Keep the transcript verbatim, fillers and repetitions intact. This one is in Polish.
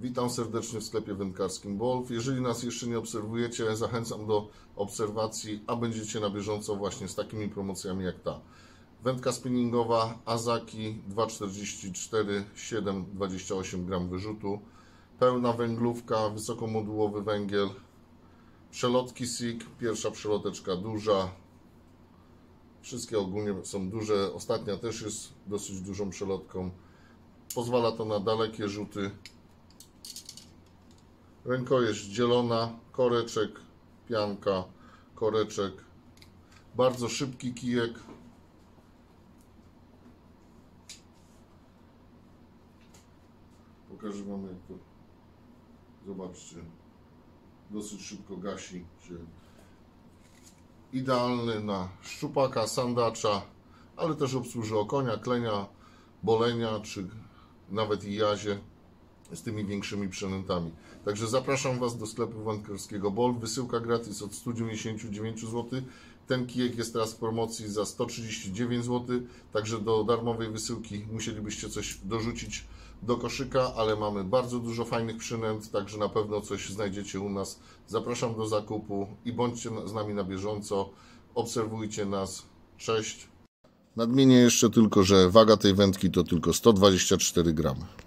Witam serdecznie w sklepie wędkarskim Wolf. Jeżeli nas jeszcze nie obserwujecie, zachęcam do obserwacji, a będziecie na bieżąco właśnie z takimi promocjami jak ta. Wędka spinningowa Azaki dwa czterdzieści cztery, siedem dwadzieścia osiem gram wyrzutu. Pełna węglówka, wysokomodułowy węgiel. Przelotki Sig, pierwsza przeloteczka duża. Wszystkie ogólnie są duże. Ostatnia też jest dosyć dużą przelotką. Pozwala to na dalekie rzuty. Rękojeść zielona, koreczek, pianka, koreczek. Bardzo szybki kijek. Pokażę Wam, jak to, zobaczcie, dosyć szybko gasi się. Idealny na szczupaka, sandacza, ale też obsłuży okonia, klenia, bolenia, czy nawet i jazie z tymi większymi przynętami. Także zapraszam Was do sklepu wędkarskiego Wolf. Wysyłka gratis od stu dziewięćdziesięciu dziewięciu złotych. Ten kijek jest teraz w promocji za sto trzydzieści dziewięć złotych. Także do darmowej wysyłki musielibyście coś dorzucić do koszyka, ale mamy bardzo dużo fajnych przynęt, także na pewno coś znajdziecie u nas. Zapraszam do zakupu i bądźcie z nami na bieżąco. Obserwujcie nas. Cześć. Nadmienię jeszcze tylko, że waga tej wędki to tylko sto dwadzieścia cztery gramy.